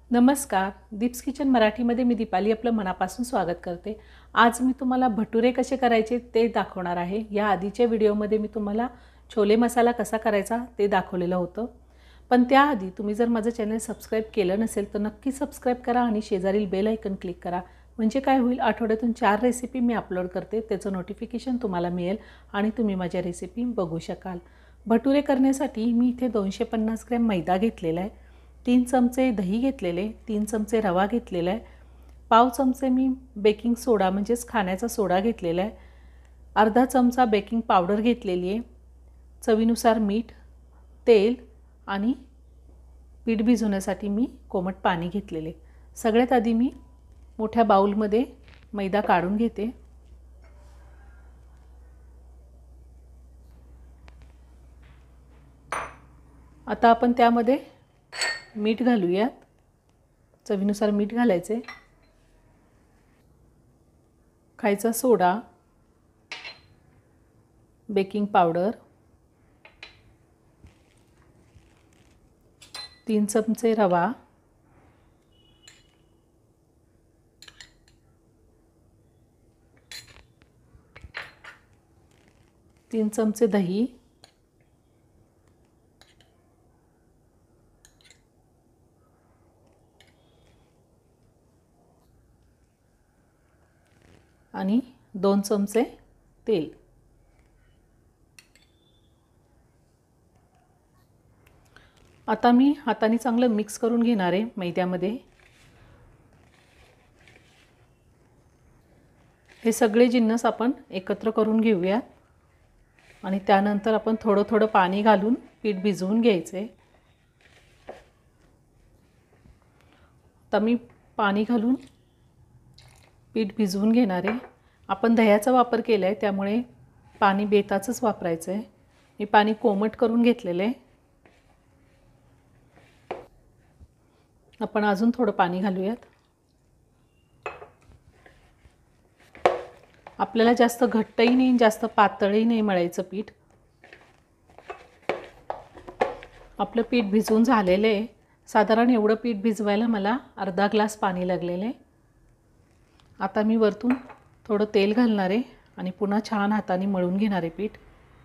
नमस्कार, दीप्स किचन मराठीमध्ये मी दीपाली आपलं मनापासून स्वागत करते। आज मी तुम्हाला भटुरे कसे करायचे ते दाखवणार आहे। या आधीच्या व्हिडिओमध्ये मी तुम्हाला छोले मसाला कसा करायचा ते दाखवलेलं होतं। पण त्याआधी तुम्ही जर माझं चॅनल सबस्क्राइब केलं नसेल तर नक्की सबस्क्राइब करा आणि शेजारील बेल आयकॉन क्लिक करा। म्हणजे काय होईल, आठवड्यातून 4 रेसिपी मी अपलोड करते, त्याचं नोटिफिकेशन तुम्हाला मिळेल आणि तुम्ही माझ्या रेसिपी बघू शकाल। भटुरे करण्यासाठी मी इथे 250 ग्रॅम मैदा घेतलेला आहे, 3 चमचे दही घेतलेले, 3 चमचे रवा घेतलेला आहे, पाव चमचे मी बेकिंग सोडा म्हणजेच खाण्याचा सोडा घेतलेला आहे, अर्धा चमचा बेकिंग पावडर घेतलेली आहे, चवीनुसार मीठ, तेल आणि पीठ भिजवण्यासाठी मी कोमट पाणी घेतलेले। सगळ्यात आधी मी मोठ्या बाउलमध्ये मैदा काढून घेते। आता आपण त्यामध्ये मीठ घालूयात, चवीनुसार मीठ घालायचे, खायचा सोडा, बेकिंग पावडर, 3 चमचे रवा, 3 चमचे दही, आणि 2 चमचे तेल। आता मी हाताने चांगलं मिक्स करून घेणार आहे मैद्यामध्ये। हे सगळे जिन्नस आपण एकत्र करून घेऊया आणि त्यानंतर आपण थोडं थोडं पाणी घालून पीठ भिजवून घ्यायचे। आता मी पाणी घालून पीठ भिजवून घेणार आहे। आपण दह्याचा वापर केला आहे त्यामुळे पाणी बेताचंच वापरायचं आहे। मी पाणी कोमट करून घेतलेलं आहे। आपण अजून थोडं पाणी घालूयात। आपल्याला जास्त घट्टही नाही जास्त पातळही नाही मळायचं पीठ। आपलं पीठ भिजवून झालेलं आहे। साधारण एवढं पीठ भिजवायला मला अर्धा ग्लास पाणी लागलेलं आहे। आता मी वरतून थोडं तेल घालणार आहे आणि पुन्हा छान हाताने मळून घेणार आहे पीठ।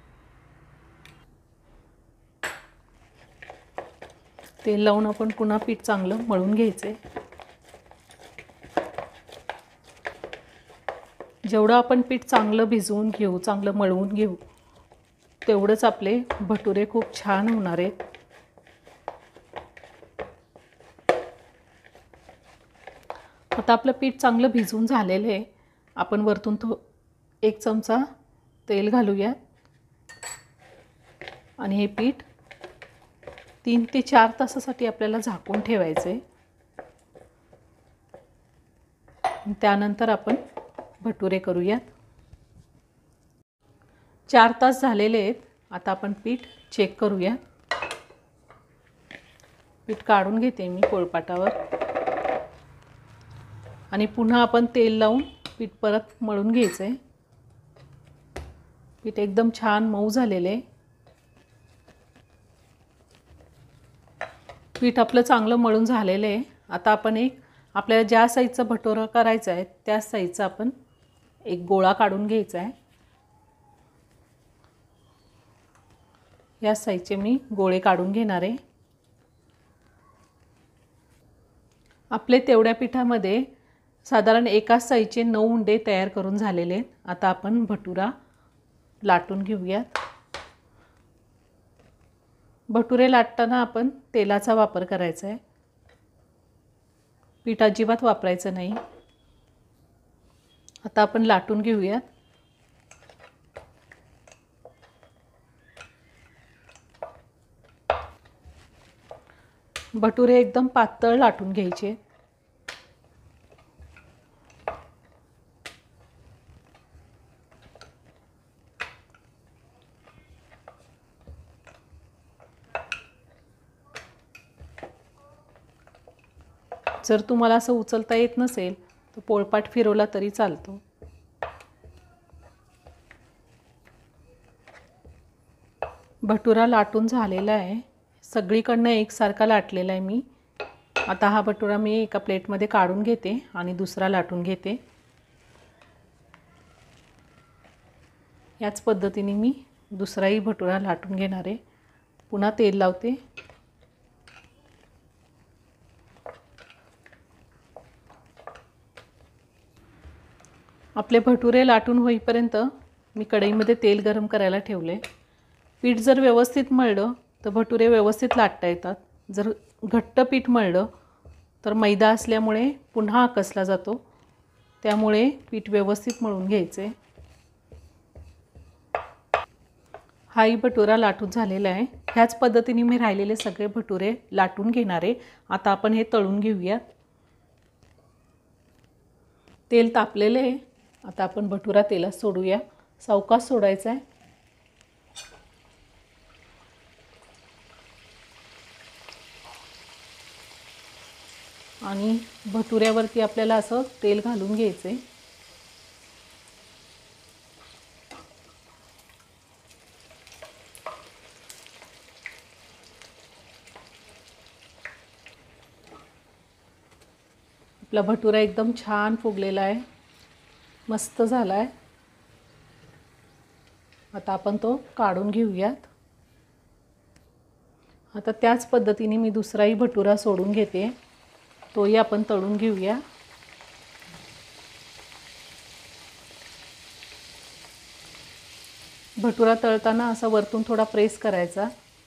तेल लावून आपण पुन्हा पीठ चांगलं मळून घ्यायचे। जेवढं आपण पीठ चांगलं भिजवून घेऊ, चांगलं मळवून घेऊ, तेवढंच आपले भटुरे खूप छान होणार आहेत। आता आपलं पीठ चांगलं भिजवून झालेलं आहे। आपण वरतून 1 चमचा तेल घालूया आणि हे पीठ 3 ते 4 तासासाठी आपल्याला झाकून ठेवायचे। त्यानंतर आपण भटुरे करूया। 4 तास झालेले आहेत। आता आपण पीठ चेक करूया। पीठ काढून घेते मी पोळपाटावर आणि पुन्हा आपण तेल लावून पीठ परत मळून घ्यायचे। पीठ एकदम छान मऊ झालेले आहे। पीठ आपलं चांगलं मळून झालेलं आहे। आता आपण आपल्याला ज्या साईजचा भटुरा करायचा आहे त्या साईजचा आपण एक गोळा काढून घ्यायचा आहे। या साईजचे मी गोळे काढून घेणार आहे। आपले तेवढ्या पिठामध्ये साधारण एकाच साईजचे 9 उंडे तयार करून झालेले आहेत। आता आपण भटुरा लाटून घेऊयात। भटुरे लाटताना आपण तेलाचा वापर करायचा आहे, पीठ अजिबात वापरायचं नाही। आता आपण लाटून घेऊयात। भटुरे एकदम पातळ लाटून घ्यायचे। जर तुम्हाला असं उचलता येत नसेल तर पोळपाट फिरवला तरी चालतो। भटुरा लाटून झालेला आहे, सगळीकडनं एकसारखा लाटलेला आहे मी। आता हा भटुरा मी एका प्लेटमध्ये काढून घेते आणि दुसरा लाटून घेते। याच पद्धतीने मी दुसराही भटुरा लाटून घेणार आहे। पुन्हा तेल लावते। आपले भटुरे लाटून होईपर्यंत मी कढईमध्ये तेल गरम करायला ठेवले। पीठ जर व्यवस्थित मळलं तर भटुरे व्यवस्थित लाटता येतात। जर घट्ट पीठ मळलं तर मैदा असल्यामुळे पुन्हा आकसला जातो, त्यामुळे पीठ व्यवस्थित मळून घ्यायचे। हाही भटुरा लाटून झालेला आहे। ह्याच पद्धतीने मी राहिलेले सगळे भटुरे लाटून घेणार आहे। आता आपण हे तळून घेऊया। तेल तापलेले आहे। आता आपण भटुरा तेलात सोडूया। सावकाश सोडायचा आहे। आणि भटुऱ्यावरती आपल्याला असं तेल घालून घ्यायचे। आपला भटुरा एकदम छान फुगलेला आहे, मस्त झाला आहे। आता आपण तो काढून घेऊयात। आता त्याच पद्धतीने मी दुसराही भटुरा सोडून घेते, तोही आपण तळून घेऊया। भटुरा तळताना असा वरतून थोडा प्रेस करायचा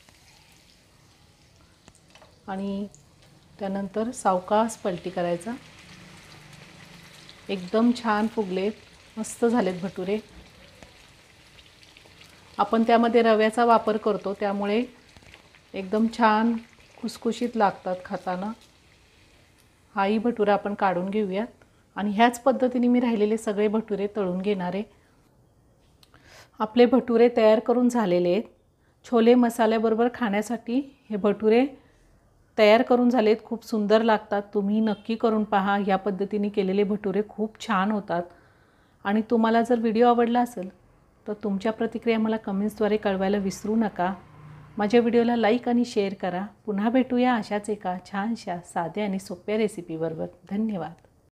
आणि त्यानंतर सावकाश पलटी करायचा। एकदम छान फुगलेत, मस्त झालेत भटुरे। आपण त्यामध्ये रव्याचा वापर करतो, त्यामुळे एकदम छान खुसखुशीत लागतात खाताना। हाही भटुरा आपण काढून घेऊयात आणि ह्याच पद्धतीने मी राहिलेले सगळे भटुरे तळून घेणार आहे। आपले भटुरे तयार करून झालेले आहेत। छोले मसाल्याबरोबर खाण्यासाठी हे भटुरे तयार करून झालेत। खूप सुंदर लागतात, तुम्ही नक्की करून पहा। या पद्धतीने केलेले भटुरे खूप छान होतात। आणि तुम्हाला जर व्हिडिओ आवडला असेल तर तुमच्या प्रतिक्रिया मला कमेंट्सद्वारे कळवायला विसरू नका। माझ्या व्हिडिओला लाईक आणि शेअर करा। पुन्हा भेटूया अशाच एका छानशा साध्या आणि सोप्या रेसिपीबरोबर। धन्यवाद।